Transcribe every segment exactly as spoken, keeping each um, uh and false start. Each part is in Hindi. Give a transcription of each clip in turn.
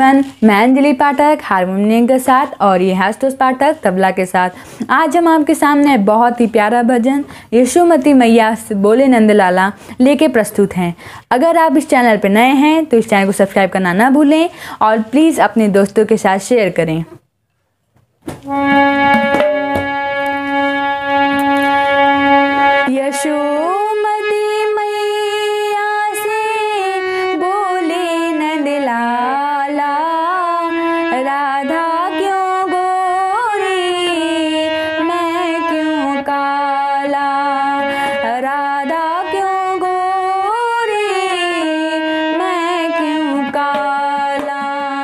एवरीवन, मैं अंजलि पाठक हारमोनियम के साथ और ये आशुतोष पाठक तबला के साथ। आज हम आपके सामने बहुत ही प्यारा भजन यशोमती मैया से बोले नंदलाला लेके प्रस्तुत हैं। अगर आप इस चैनल पर नए हैं तो इस चैनल को सब्सक्राइब करना ना भूलें और प्लीज़ अपने दोस्तों के साथ शेयर करें। यशोमती मैया से बोले नंदलाला, राधा क्यों गोरी मैं क्यों काला, राधा क्यों गोरी मैं क्यों काला।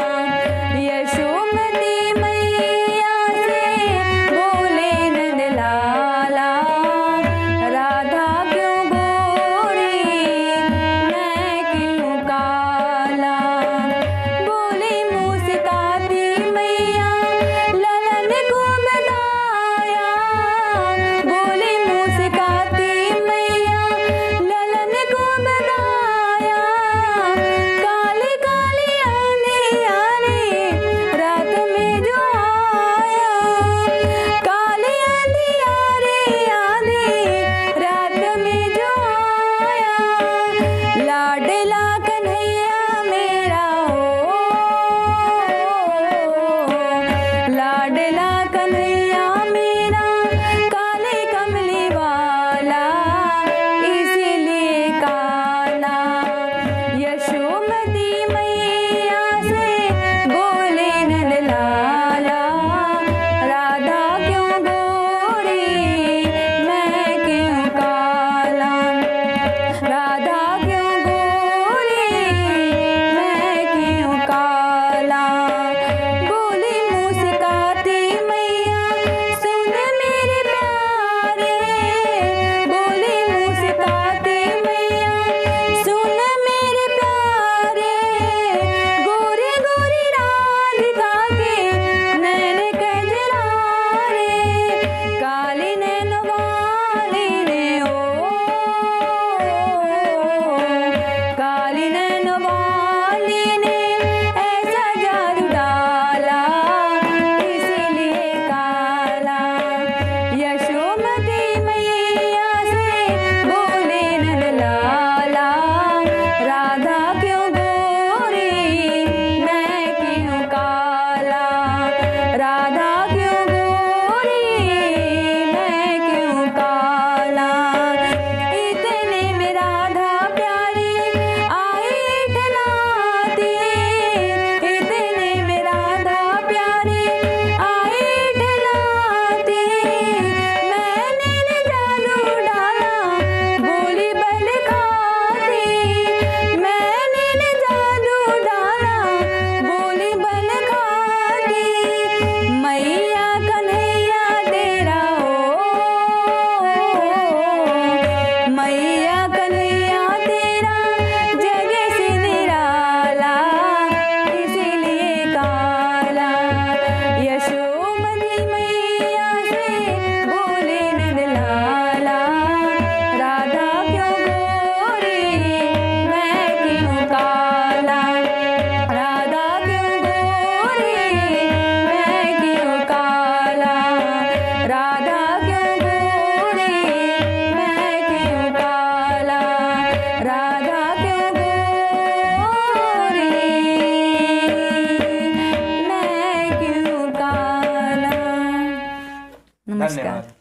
यशोमती मैया से बोले नंदलाला, राधा क्यों गोरी मैं क्यों काला। बोली मुस्काती मैया ललन को बताया, बोली मुस्काती मैया ललन को बताया। काली काली अंधियारी रात में जो आया, काली अंधियारी आंधी रात में जो आया। लाडला कन्हैया मेरा हो, लाडला कन्हैया मेरा काले कमली वाला इसीलिए काला। यशोमती मैया से बोले नंदलाला, राधा क्यों गोरी मैं क्यों काला, राधा क्यों गोरी मैं क्यों काला। बोली मुस्काती मैया सुन मेरे प्यारे, बोली मुस्काती मैया सुन मेरे प्यारे। गोरी गोरी राधिका के नैन कजरारे, काली नैन वाली ने ओ, काली नैन वाली ने ऐसा जादू डाला इसीलिए काला। यशोमती मैया से बोले नंदलाला, राधा क्यों गोरी मैं क्यों काला, राधा क्यों गोरी मैं क्यों काला। इतने में राधा प्यारी आई ठलाती, इतने में राधा प्यारी आई ठलाती। मैंने न जादू डाला बोली बल खाती, मैंने न जादू डाला बोली बल खाती। मैया कन्हैया तेरा हो, मैया कन्हैया तेरा जगह से निराला इसीलिए काला। यशोमती मैया से बोले नंदलाला, राधा क्यों गोरी मैं क्यों काला, राधा क्यों गोरी मैं क्यों काला, राधा क्यों गोरी मैं क्यों काला, राधा क्यों गोरी मैं क्यों काला। नमस्कार। धन्यवाद।